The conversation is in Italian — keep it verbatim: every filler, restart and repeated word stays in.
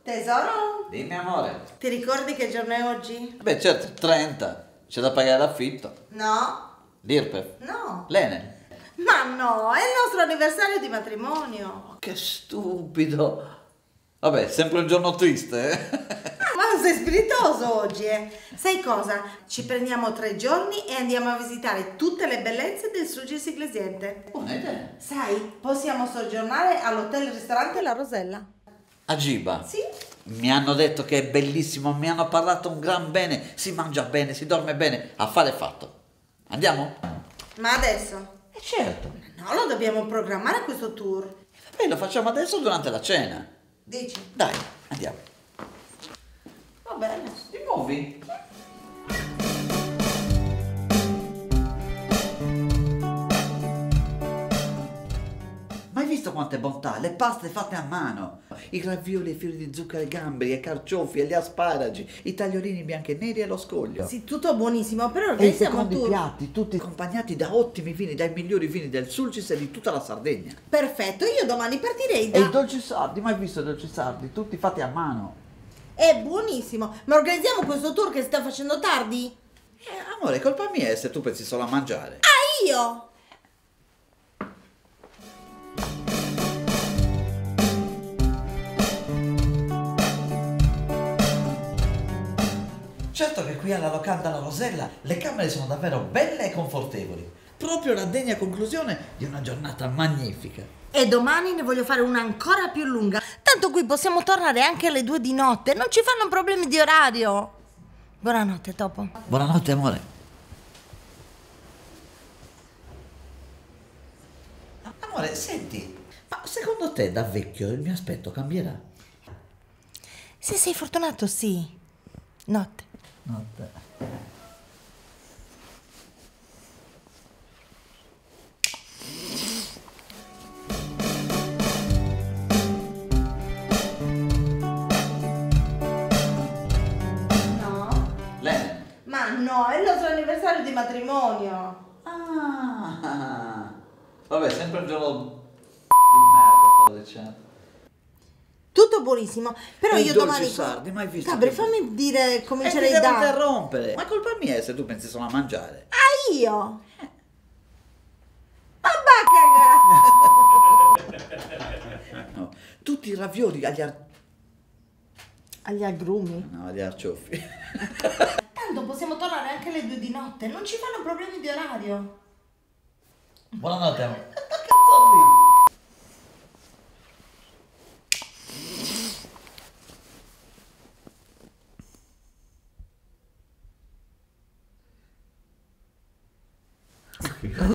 Tesoro? Dimmi amore. Ti ricordi che giorno è oggi? Beh certo, trenta. C'è da pagare l'affitto. No. L'I R P E F. No. L'Enel. Ma no, è il nostro anniversario di matrimonio. Che stupido. Vabbè, sempre un giorno triste, eh? Ma sei spiritoso oggi, eh? Sai cosa? Ci prendiamo tre giorni e andiamo a visitare tutte le bellezze del Sulcis Iglesiente. Buona idea. Sai, possiamo soggiornare all'hotel ristorante La Rosella. A Giba? Sì. Mi hanno detto che è bellissimo, mi hanno parlato un gran bene, si mangia bene, si dorme bene, affare fatto. Andiamo? Ma adesso? Eh certo. No, lo dobbiamo programmare questo tour. Vabbè, lo facciamo adesso durante la cena. Dici? Dai, andiamo. Va bene. Ti muovi? Mai visto quante bontà? Le paste fatte a mano, i ravioli e fiori di zucchero e gamberi, e carciofi e gli asparagi, i tagliolini bianchi e neri e lo scoglio. Sì, tutto buonissimo, però E i organizziamo il secondi tour. piatti, tutti accompagnati da ottimi vini, dai migliori vini del Sulcis e di tutta la Sardegna. Perfetto, io domani partirei da... E i dolci sardi, mai visto i dolci sardi? Tutti fatti a mano. È buonissimo, ma organizziamo questo tour che si sta facendo tardi? Eh, amore, colpa mia è se tu pensi solo a mangiare. Ah, io? Certo che qui alla locanda La Rosella le camere sono davvero belle e confortevoli. Proprio la degna conclusione di una giornata magnifica. E domani ne voglio fare una ancora più lunga. Tanto qui possiamo tornare anche alle due di notte, non ci fanno problemi di orario. Buonanotte, Topo. Buonanotte, amore. Amore, senti, ma secondo te da vecchio il mio aspetto cambierà? Se sei fortunato, sì. Notte. Notte. No? Lene. Ma no, è il nostro anniversario di matrimonio. Ah, vabbè, sempre un giorno di merda, stavo dicendo. Tutto buonissimo, però E i io dolci domani... sardi, mai visto? Gabri, che- fammi dire, E comincerei ti devo da... interrompere. Ma è colpa mia se tu pensi solo a mangiare. Ah, io? Ma va a cagare! No, tutti i ravioli agli ar... Agli agrumi. No, agli arciofi. Tanto possiamo tornare anche alle due di notte, non ci fanno problemi di orario. Buonanotte, amore. Che cazzo